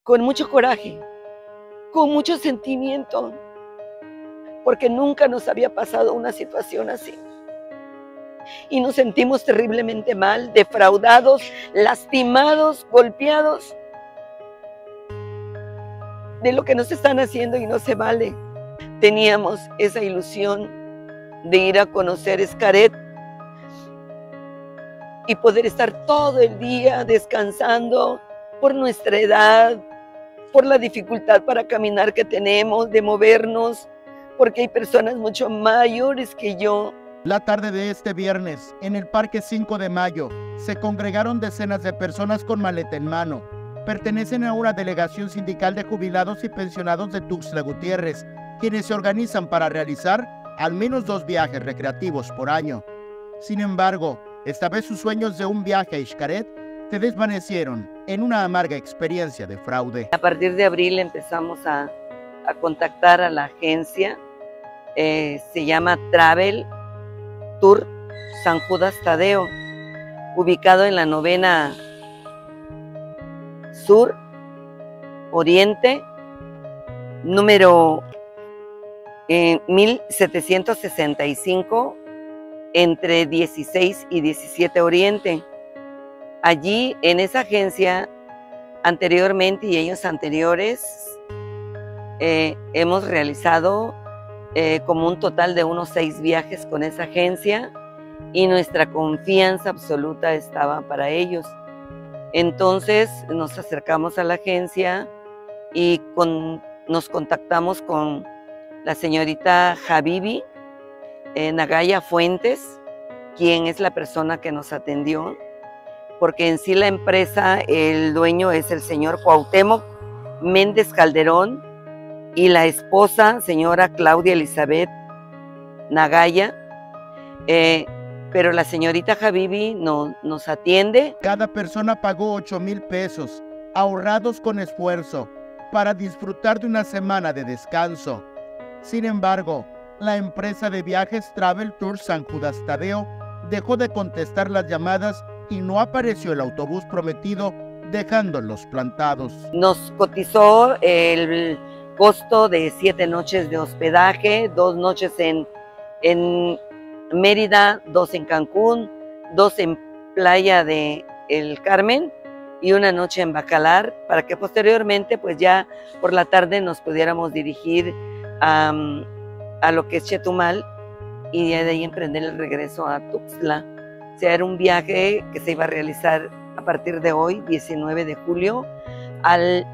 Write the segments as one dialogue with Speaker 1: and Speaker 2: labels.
Speaker 1: con mucho coraje, con mucho sentimiento, porque nunca nos había pasado una situación así. Y nos sentimos terriblemente mal, defraudados, lastimados, golpeados de lo que nos están haciendo y no se vale. Teníamos esa ilusión de ir a conocer Xcaret y poder estar todo el día descansando por nuestra edad, por la dificultad para caminar que tenemos, de movernos, porque hay personas mucho mayores que yo.
Speaker 2: La tarde de este viernes, en el Parque 5 de Mayo, se congregaron decenas de personas con maleta en mano. Pertenecen a una delegación sindical de jubilados y pensionados de Tuxtla Gutiérrez, quienes se organizan para realizar al menos 2 viajes recreativos por año. Sin embargo, esta vez sus sueños de un viaje a Xcaret se desvanecieron en una amarga experiencia de fraude.
Speaker 1: A partir de abril empezamos a contactar a la agencia, se llama Travel Tour San Judas Tadeo, ubicado en la 9ª Sur Oriente, número 1765, entre 16 y 17 Oriente. Allí, en esa agencia, anteriormente y años anteriores, hemos realizado como un total de unos 6 viajes con esa agencia y nuestra confianza absoluta estaba para ellos. Entonces nos acercamos a la agencia y nos contactamos con la señorita Habibi Nagaya Fuentes, quien es la persona que nos atendió, porque en sí la empresa, el dueño es el señor Cuauhtémoc Méndez Calderón y la esposa, señora Claudia Elizabeth Nagaya, pero la señorita Habibi nos atiende.
Speaker 2: Cada persona pagó 8,000 pesos, ahorrados con esfuerzo, para disfrutar de una semana de descanso. Sin embargo, la empresa de viajes Travel Tour San Judas Tadeo dejó de contestar las llamadas y no apareció el autobús prometido, dejándolos plantados.
Speaker 1: Nos cotizó el costo de 7 noches de hospedaje, 2 noches en Mérida, 2 en Cancún, 2 en Playa de El Carmen y 1 noche en Bacalar, para que posteriormente, pues ya por la tarde nos pudiéramos dirigir a lo que es Chetumal y de ahí emprender el regreso a Tuxtla. O sea, era un viaje que se iba a realizar a partir de hoy, 19 de julio, al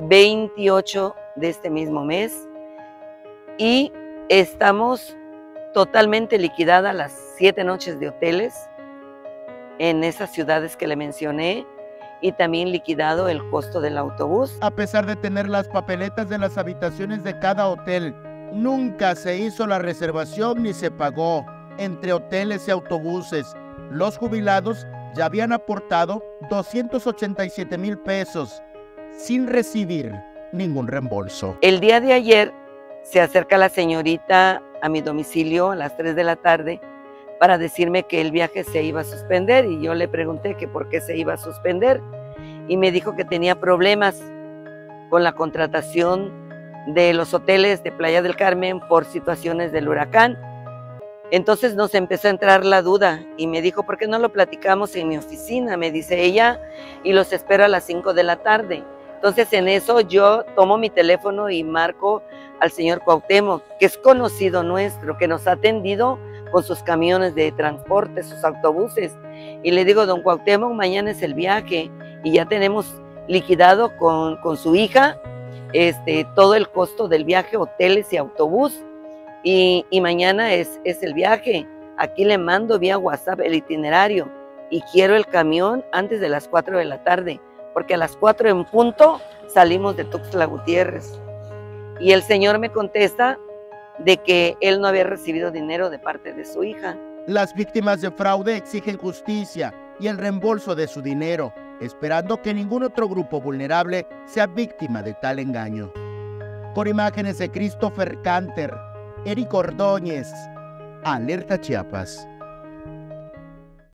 Speaker 1: 28 de este mismo mes, y estamos totalmente liquidadas las 7 noches de hoteles en esas ciudades que le mencioné, y también liquidado el costo del autobús.
Speaker 2: A pesar de tener las papeletas de las habitaciones de cada hotel, nunca se hizo la reservación ni se pagó. Entre hoteles y autobuses, los jubilados ya habían aportado 287,000 pesos sin recibir ningún reembolso.
Speaker 1: El día de ayer se acerca la señorita a mi domicilio a las 3 de la tarde para decirme que el viaje se iba a suspender, y yo le pregunté que por qué se iba a suspender y me dijo que tenía problemas con la contratación de los hoteles de Playa del Carmen por situaciones del huracán. Entonces nos empezó a entrar la duda y me dijo, ¿por qué no lo platicamos en mi oficina? Me dice ella, y los espero a las 5 de la tarde. Entonces en eso yo tomo mi teléfono y marco al señor Cuauhtémoc, que es conocido nuestro, que nos ha atendido con sus camiones de transporte, sus autobuses. Y le digo, don Cuauhtémoc, mañana es el viaje y ya tenemos liquidado con su hija todo el costo del viaje, hoteles y autobús. Y mañana es el viaje. Aquí le mando vía WhatsApp el itinerario y quiero el camión antes de las 4 de la tarde, porque a las 4 en punto salimos de Tuxtla Gutiérrez. Y el señor me contesta de que él no había recibido dinero de parte de su hija.
Speaker 2: Las víctimas de fraude exigen justicia y el reembolso de su dinero, esperando que ningún otro grupo vulnerable sea víctima de tal engaño. Con imágenes de Christopher Canter, Eric Ordóñez, Alerta Chiapas.